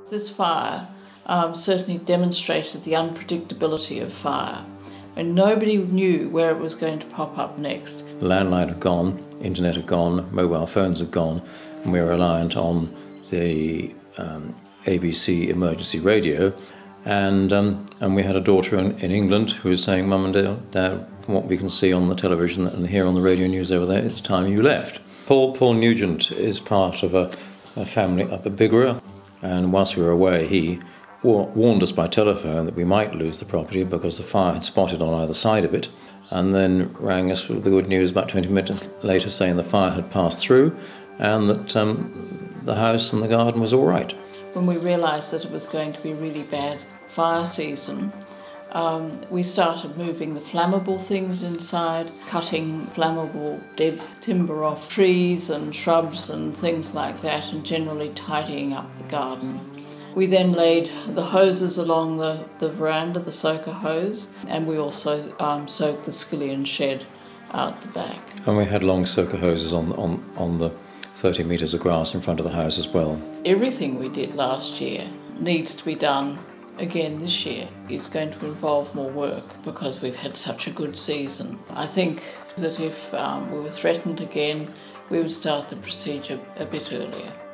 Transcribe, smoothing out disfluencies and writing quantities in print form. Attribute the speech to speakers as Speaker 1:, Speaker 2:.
Speaker 1: This fire certainly demonstrated the unpredictability of fire, and nobody knew where it was going to pop up next.
Speaker 2: The landline had gone, internet had gone, mobile phones had gone, and we were reliant on the ABC emergency radio. And we had a daughter in England who was saying, "Mum and Dad, from what we can see on the television and hear on the radio news over there, it's time you left." Paul Nugent is part of a family up at Biggarrow, and whilst we were away, he warned us by telephone that we might lose the property because the fire had spotted on either side of it, and then rang us with the good news about 20 minutes later saying the fire had passed through and that the house and the garden was all right.
Speaker 1: When we realised that it was going to be a really bad fire season, we started moving the flammable things inside, cutting flammable dead timber off trees and shrubs and things like that, and generally tidying up the garden. We then laid the hoses along the veranda, the soaker hose, and we also soaked the skillion shed out the back.
Speaker 2: And we had long soaker hoses on the 30 metres of grass in front of the house as well.
Speaker 1: Everything we did last year needs to be done again this year. It's going to involve more work because we've had such a good season. I think that if we were threatened again, we would start the procedure a bit earlier.